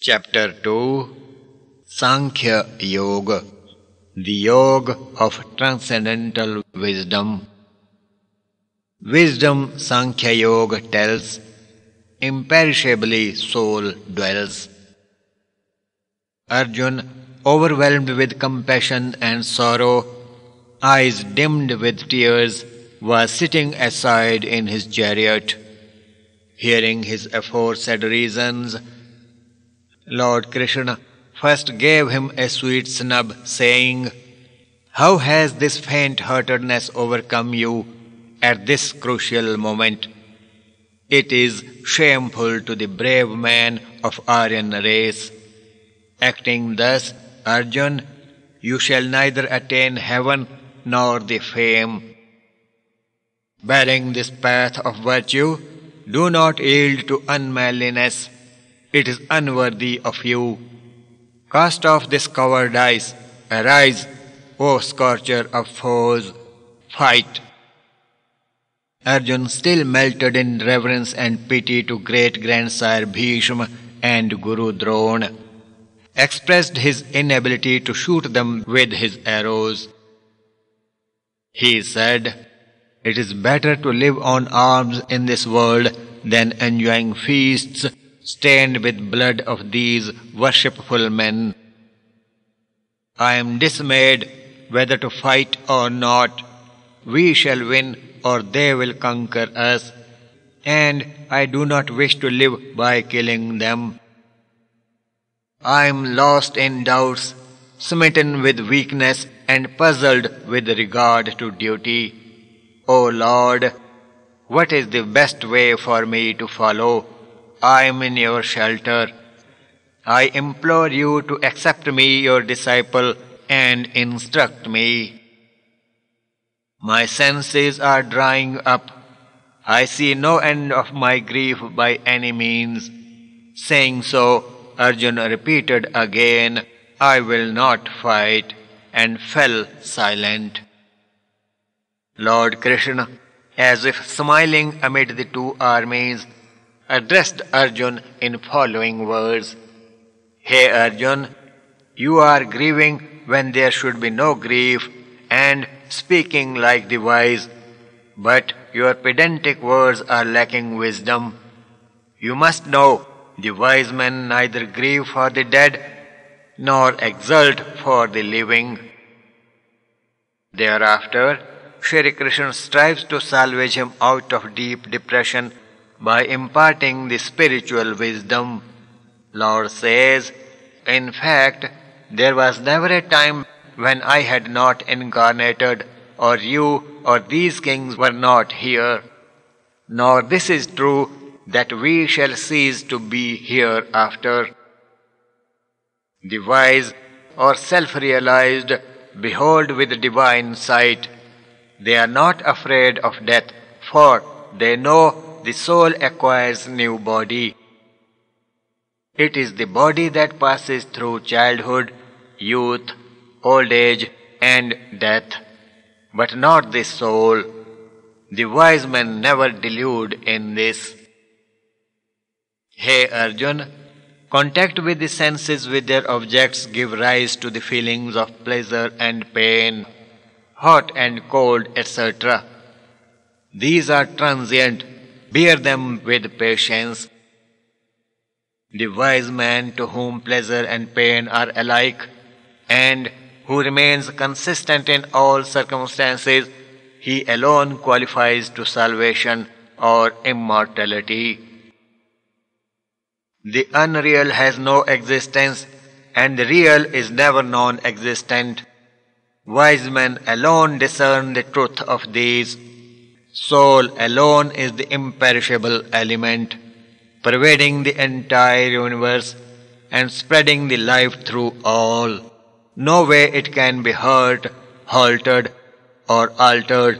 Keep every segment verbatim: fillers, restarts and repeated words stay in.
Chapter two Sankhya Yoga, the Yoga of Transcendental Wisdom. Wisdom, Sankhya Yoga tells, imperishably soul dwells. Arjun, overwhelmed with compassion and sorrow, eyes dimmed with tears, was sitting aside in his chariot. Hearing his aforesaid reasons, Lord Krishna first gave him a sweet snub, saying, "How has this faint-heartedness overcome you at this crucial moment? It is shameful to the brave man of Aryan race. Acting thus, Arjun, you shall neither attain heaven nor the fame. Bearing this path of virtue, do not yield to unmanliness. It is unworthy of you. Cast off this cowardice. Arise, O scorcher of foes. Fight." Arjun, still melted in reverence and pity to great grandsire Bhishma and Guru Drona, expressed his inability to shoot them with his arrows. He said, "It is better to live on alms in this world than enjoying feasts stained with blood of these worshipful men. I am dismayed whether to fight or not. We shall win or they will conquer us, and I do not wish to live by killing them. I am lost in doubts, smitten with weakness, and puzzled with regard to duty. O Lord, what is the best way for me to follow? I am in your shelter. I implore you to accept me, your disciple, and instruct me. My senses are drying up. I see no end of my grief by any means." Saying so, Arjun repeated again, "I will not fight," and fell silent. Lord Krishna, as if smiling amid the two armies, addressed Arjun in following words. "Hey Arjun, you are grieving when there should be no grief, and speaking like the wise, but your pedantic words are lacking wisdom. You must know, the wise men neither grieve for the dead nor exult for the living." Thereafter, Shri Krishna strives to salvage him out of deep depression by imparting the spiritual wisdom. Lord says, "In fact, there was never a time when I had not incarnated, or you or these kings were not here. Nor this is true that we shall cease to be hereafter. The wise or self-realized behold with divine sight. They are not afraid of death, for they know the soul acquires new body. It is the body that passes through childhood, youth, old age, and death, but not the soul. The wise men never delude in this." Hey Arjun, contact with the senses with their objects give rise to the feelings of pleasure and pain, hot and cold, et cetera. These are transient. Bear them with patience. The wise man to whom pleasure and pain are alike, and who remains consistent in all circumstances, he alone qualifies to salvation or immortality. The unreal has no existence, and the real is never non-existent. Wise men alone discern the truth of these. Soul alone is the imperishable element, pervading the entire universe and spreading the life through all. No way it can be hurt, halted, or altered.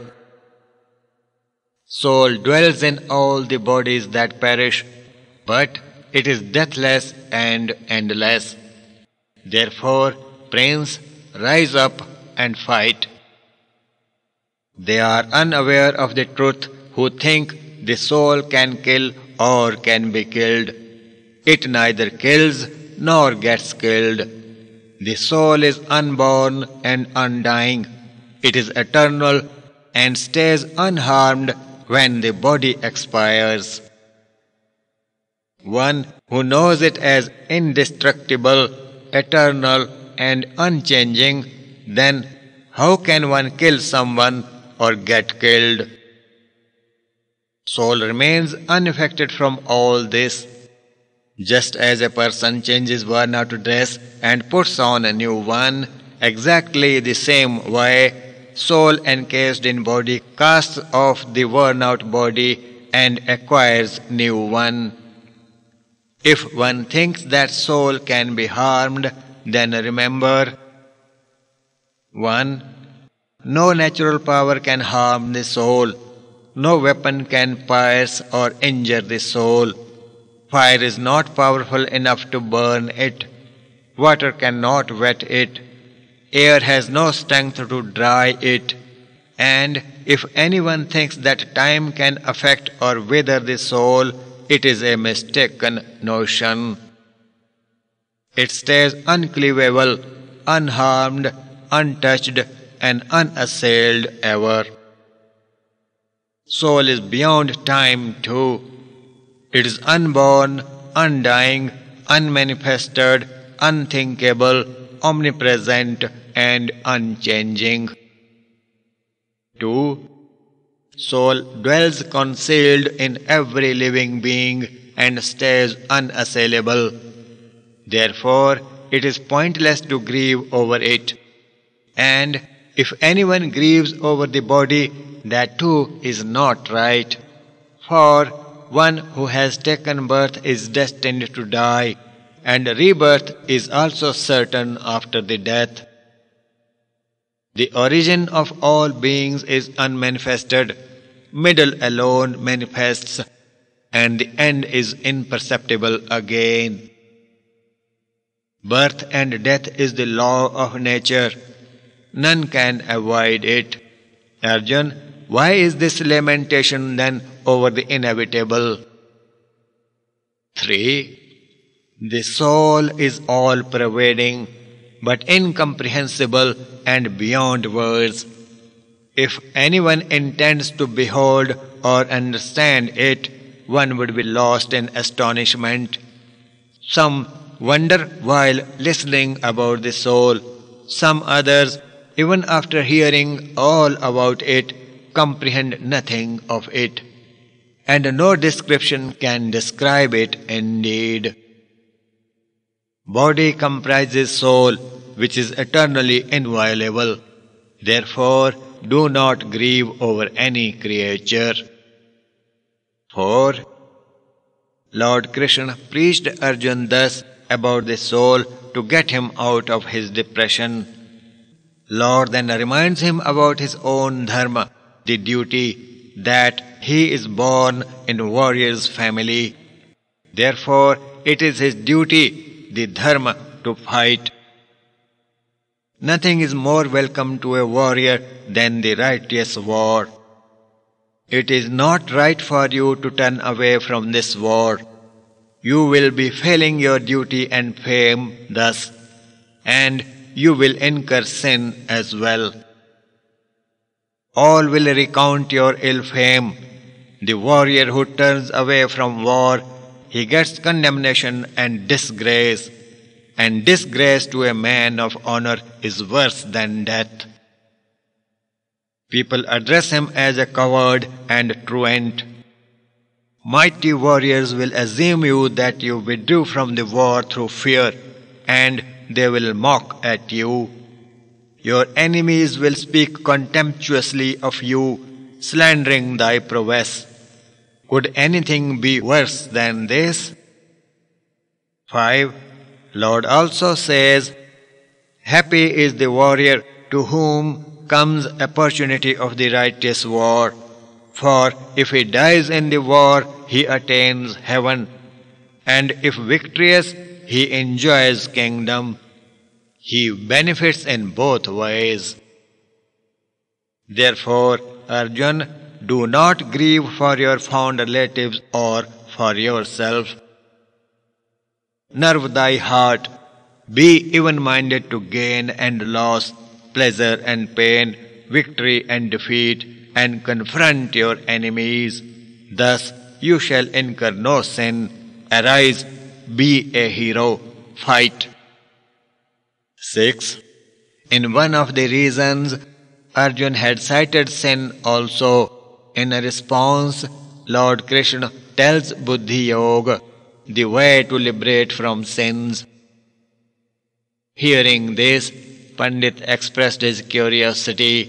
Soul dwells in all the bodies that perish, but it is deathless and endless. Therefore, Prince, rise up and fight. They are unaware of the truth who think the soul can kill or can be killed. It neither kills nor gets killed. The soul is unborn and undying. It is eternal and stays unharmed when the body expires. One who knows it as indestructible, eternal, and unchanging, then how can one kill someone or get killed? Soul remains unaffected from all this. Just as a person changes worn out dress and puts on a new one, exactly the same way, soul encased in body casts off the worn out body and acquires new one. If one thinks that soul can be harmed, then remember: one. No natural power can harm the soul. No weapon can pierce or injure the soul. Fire is not powerful enough to burn it. Water cannot wet it. Air has no strength to dry it. And if anyone thinks that time can affect or wither the soul, it is a mistaken notion. It stays uncleavable, unharmed, untouched, and unassailed ever. Soul is beyond time too. It is unborn, undying, unmanifested, unthinkable, omnipresent, and unchanging. two. Soul dwells concealed in every living being and stays unassailable. Therefore, it is pointless to grieve over it. And if anyone grieves over the body, that too is not right. For one who has taken birth is destined to die, and rebirth is also certain after the death. The origin of all beings is unmanifested, middle alone manifests, and the end is imperceptible again. Birth and death is the law of nature. None can avoid it. Arjun, why is this lamentation then over the inevitable? three. The soul is all-pervading, but incomprehensible and beyond words. If anyone intends to behold or understand it, one would be lost in astonishment. Some wonder while listening about the soul. Some others, even after hearing all about it, comprehend nothing of it, and no description can describe it indeed. Body comprises soul, which is eternally inviolable. Therefore, do not grieve over any creature. four. Lord Krishna preached Arjuna thus about the soul to get him out of his depression. Lord then reminds him about his own dharma, the duty that he is born in warrior's family. Therefore, it is his duty, the dharma, to fight. Nothing is more welcome to a warrior than the righteous war. It is not right for you to turn away from this war. You will be failing your duty and fame thus, and you will incur sin as well. All will recount your ill fame. The warrior who turns away from war, he gets condemnation and disgrace, and disgrace to a man of honor is worse than death. People address him as a coward and truant. Mighty warriors will assume you that you withdrew from the war through fear, and they will mock at you. Your enemies will speak contemptuously of you, slandering thy prowess. Could anything be worse than this? five. Lord also says, happy is the warrior to whom comes opportunity of the righteous war. For if he dies in the war, he attains heaven, and if victorious, he enjoys kingdom. He benefits in both ways. Therefore, Arjun, do not grieve for your fond relatives or for yourself. nerve thy heart, be even-minded to gain and loss, pleasure and pain, victory and defeat, and confront your enemies. Thus you shall incur no sin. Arise, be a hero, fight. six. In one of the reasons, Arjun had cited sin also. In a response, Lord Krishna tells Buddhi Yoga, the way to liberate from sins. Hearing this, Pandit expressed his curiosity.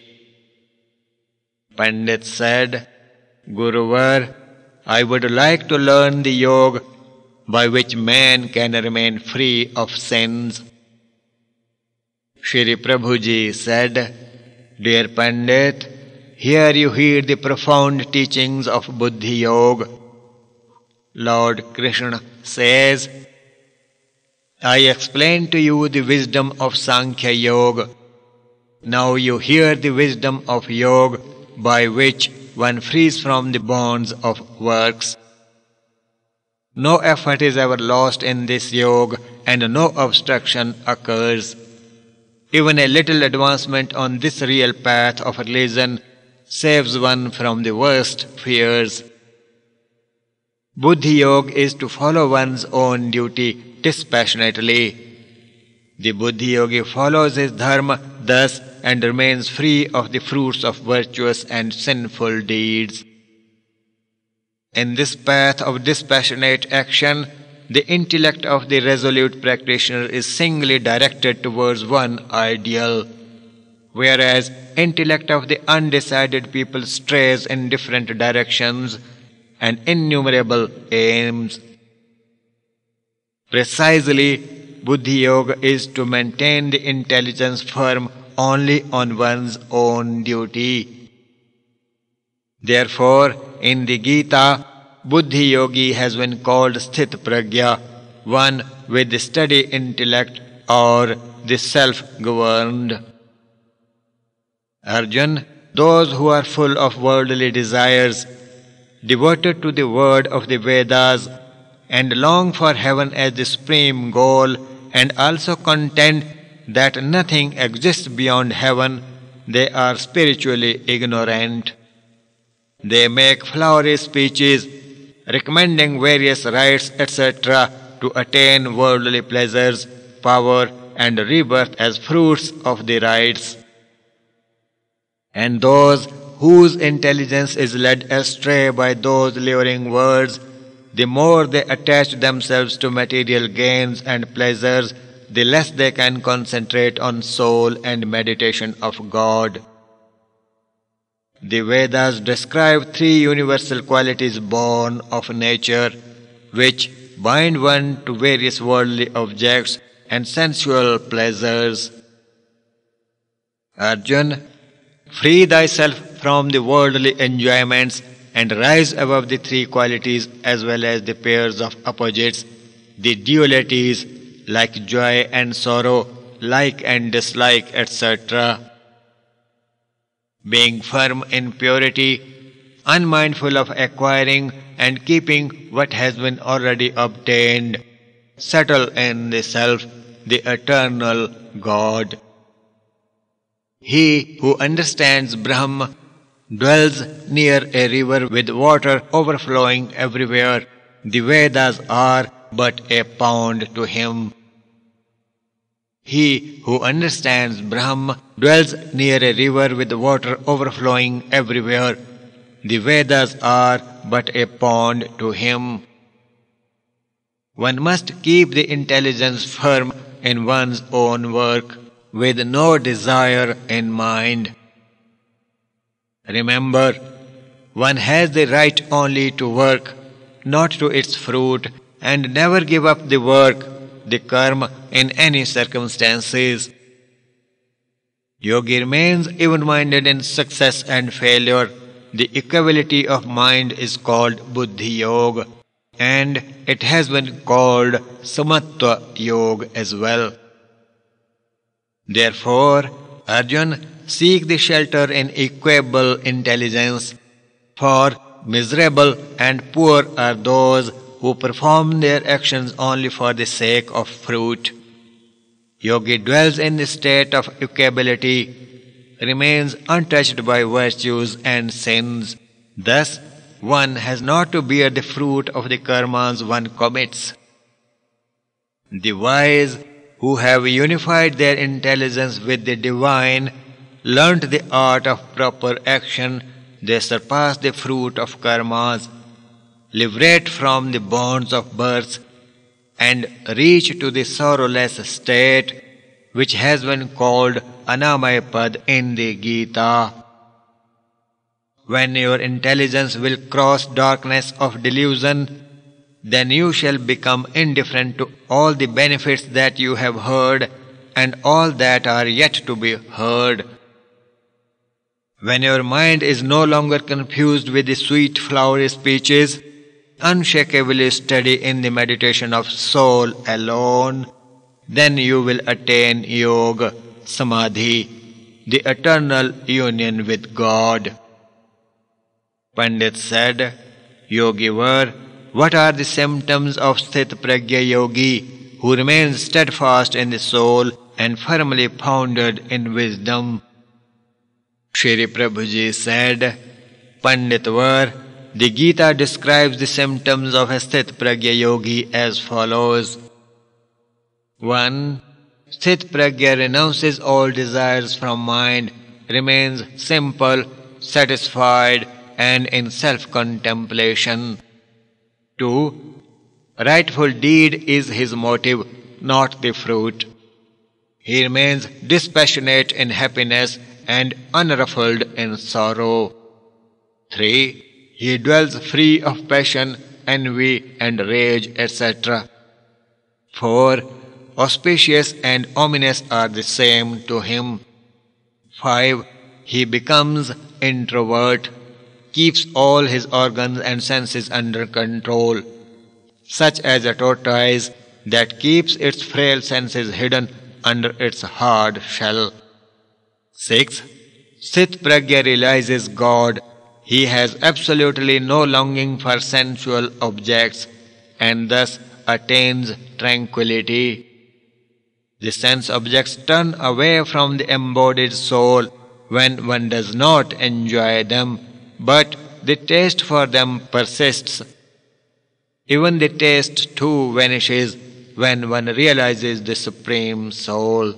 Pandit said, Guruvar, I would like to learn the yoga by which man can remain free of sins. Shri Prabhuji said, Dear Pandit, here you hear the profound teachings of Buddhi Yoga. Lord Krishna says, I explained to you the wisdom of Sankhya Yoga. Now you hear the wisdom of Yoga by which one frees from the bonds of works. No effort is ever lost in this yoga and no obstruction occurs. Even a little advancement on this real path of religion saves one from the worst fears. Buddhi Yoga is to follow one's own duty dispassionately. The Buddhi Yogi follows his dharma thus and remains free of the fruits of virtuous and sinful deeds. In this path of dispassionate action, the intellect of the resolute practitioner is singly directed towards one ideal, whereas intellect of the undecided people strays in different directions and innumerable aims. Precisely, Buddhi Yoga is to maintain the intelligence firm only on one's own duty. Therefore, in the Gita, Buddhi Yogi has been called Sthit Pragya, one with the steady intellect or the self-governed. Arjun, those who are full of worldly desires, devoted to the word of the Vedas, and long for heaven as the supreme goal, and also content that nothing exists beyond heaven, they are spiritually ignorant. They make flowery speeches, recommending various rites, et cetera, to attain worldly pleasures, power, and rebirth as fruits of the rites. And those whose intelligence is led astray by those luring words, the more they attach themselves to material gains and pleasures, the less they can concentrate on soul and meditation of God. The Vedas describe three universal qualities born of nature, which bind one to various worldly objects and sensual pleasures. Arjun, free thyself from the worldly enjoyments and rise above the three qualities as well as the pairs of opposites, the dualities like joy and sorrow, like and dislike, et cetera. Being firm in purity, unmindful of acquiring and keeping what has been already obtained, settle in the Self, the eternal God. He who understands Brahma dwells near a river with water overflowing everywhere. The Vedas are but a pond to him. He who understands Brahma dwells near a river with water overflowing everywhere. The Vedas are but a pond to him. One must keep the intelligence firm in one's own work, with no desire in mind. Remember, one has the right only to work, not to its fruit, and never give up the work, the karma, in any circumstances. Yogi remains even-minded in success and failure. The equability of mind is called Buddhi Yoga, and it has been called Samatva Yoga as well. Therefore, Arjun, seek the shelter in equable intelligence, for miserable and poor are those who perform their actions only for the sake of fruit. Yogi dwells in the state of equability, remains untouched by virtues and sins. Thus, one has not to bear the fruit of the karmas one commits. The wise, who have unified their intelligence with the divine, learnt the art of proper action. They surpass the fruit of karmas, liberate from the bonds of birth, and reach to the sorrowless state, which has been called Anamayapad in the Gita. When your intelligence will cross darkness of delusion, then you shall become indifferent to all the benefits that you have heard and all that are yet to be heard. When your mind is no longer confused with the sweet flowery speeches, unshakably steady in the meditation of soul alone, then you will attain yoga, samadhi, the eternal union with God. Pandit said, Yogi Var, what are the symptoms of Sthit Pragya Yogi, who remains steadfast in the soul and firmly founded in wisdom? Shri Prabhuji said, Pandit Var, the Gita describes the symptoms of a Sthit Pragya Yogi as follows. one. Sthit Pragya renounces all desires from mind, remains simple, satisfied, and in self-contemplation. two. Rightful deed is his motive, not the fruit. He remains dispassionate in happiness and unruffled in sorrow. three. He dwells free of passion, envy, and rage, et cetera. four. Auspicious and ominous are the same to him. five. He becomes introvert, keeps all his organs and senses under control, such as a tortoise that keeps its frail senses hidden under its hard shell. six. Sthit Pragya realizes God. He has absolutely no longing for sensual objects and thus attains tranquility. The sense objects turn away from the embodied soul when one does not enjoy them, but the taste for them persists. Even the taste too vanishes when one realizes the Supreme Soul.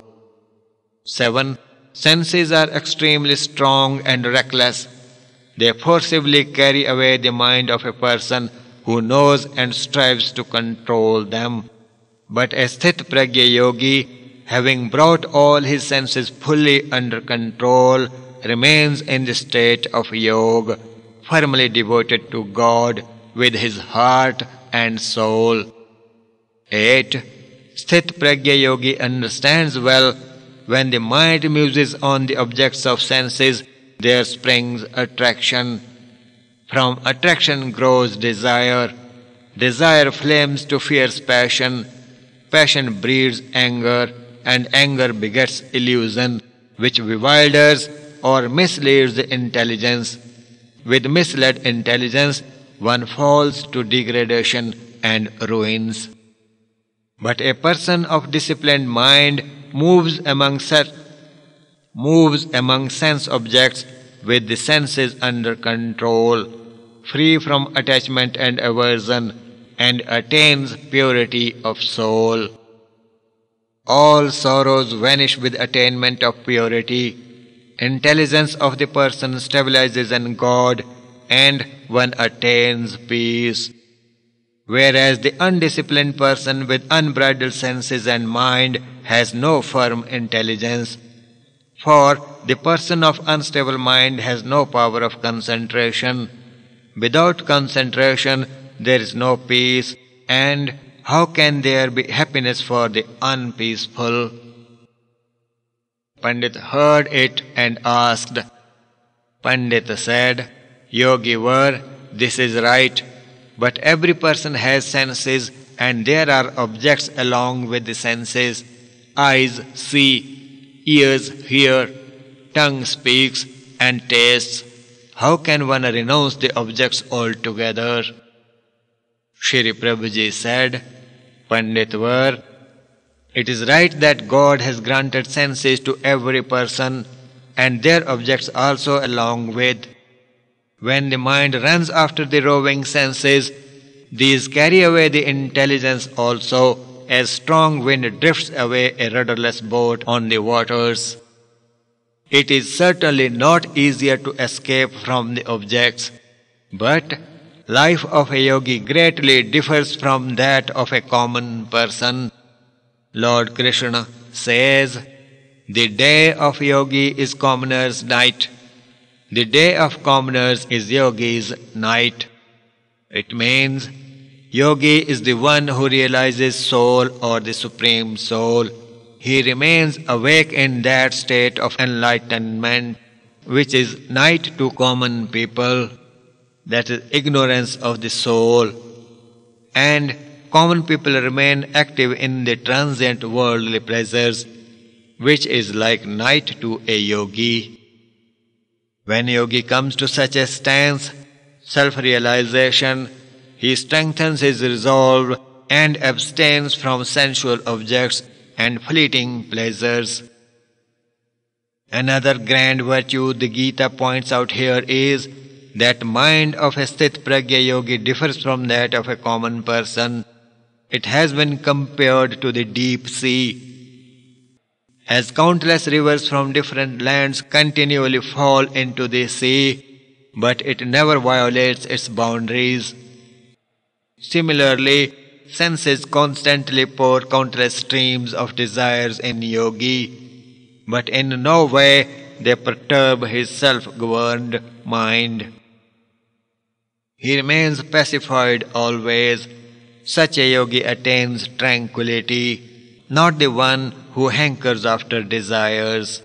seven. Senses are extremely strong and reckless. They forcibly carry away the mind of a person who knows and strives to control them. But a Sthit Pragya Yogi, having brought all his senses fully under control, remains in the state of yoga, firmly devoted to God with his heart and soul. eight. Sthit Pragya Yogi understands well, when the mind muses on the objects of senses, there springs attraction. From attraction grows desire. Desire flames to fierce passion. Passion breeds anger, and anger begets illusion, which bewilders or misleads the intelligence. With misled intelligence, one falls to degradation and ruins. But a person of disciplined mind moves among such moves among sense objects with the senses under control, free from attachment and aversion, and attains purity of soul. All sorrows vanish with attainment of purity. Intelligence of the person stabilizes in God, and one attains peace. Whereas the undisciplined person with unbridled senses and mind has no firm intelligence. For the person of unstable mind has no power of concentration. Without concentration, there is no peace, and how can there be happiness for the unpeaceful? Pandit heard it and asked. Pandit said, Yogi Var, this is right, but every person has senses, and there are objects along with the senses. Eyes see, ears hear, tongue speaks and tastes. How can one renounce the objects altogether? Shri Prabhuji said, Panditvar, it is right that God has granted senses to every person and their objects also along with. When the mind runs after the roving senses, these carry away the intelligence also, as strong wind drifts away a rudderless boat on the waters. It is certainly not easier to escape from the objects, but life of a yogi greatly differs from that of a common person. Lord Krishna says, the day of yogi is commoner's night. The day of commoners is yogi's night. It means yogi is the one who realizes soul or the supreme soul. He remains awake in that state of enlightenment, which is night to common people, that is ignorance of the soul. And common people remain active in the transient worldly pleasures, which is like night to a yogi. When yogi comes to such a stance, self-realization, he strengthens his resolve and abstains from sensual objects and fleeting pleasures. Another grand virtue the Gita points out here is that mind of a Sthit Pragya yogi differs from that of a common person. It has been compared to the deep sea. As countless rivers from different lands continually fall into the sea, but it never violates its boundaries. Similarly, senses constantly pour countless streams of desires in yogi, but in no way they perturb his self-governed mind. He remains pacified always. Such a yogi attains tranquility, not the one who hankers after desires.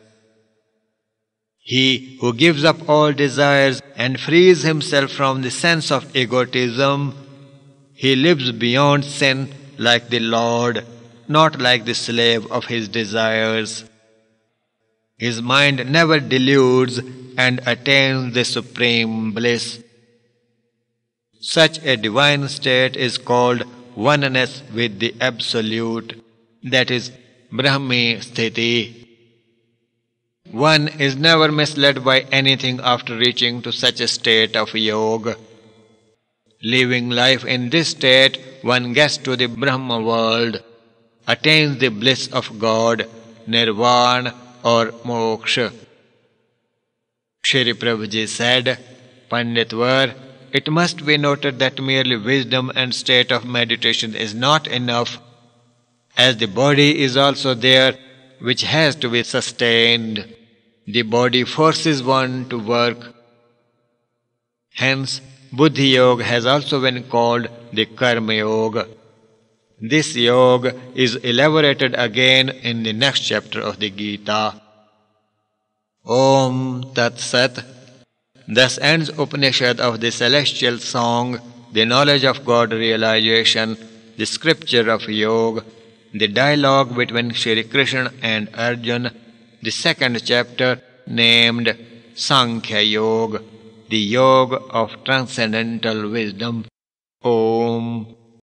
He who gives up all desires and frees himself from the sense of egotism, he lives beyond sin like the Lord, not like the slave of his desires. His mind never deludes and attains the supreme bliss. Such a divine state is called oneness with the Absolute, that is, Brahmi Sthiti. One is never misled by anything after reaching to such a state of yoga. Living life in this state, one gets to the Brahma world, attains the bliss of God, Nirvana or Moksha. Shri Prabhuji said, Panditvar, it must be noted that merely wisdom and state of meditation is not enough, as the body is also there, which has to be sustained. The body forces one to work. Hence, Buddhi Yoga has also been called the Karma Yoga. This yoga is elaborated again in the next chapter of the Gita. Om Tat Sat. Thus ends Upanishad of the celestial song, the knowledge of God realization, the scripture of yoga, the dialogue between Shri Krishna and Arjuna, the second chapter named Sankhya Yoga, the yoga of transcendental wisdom. Om.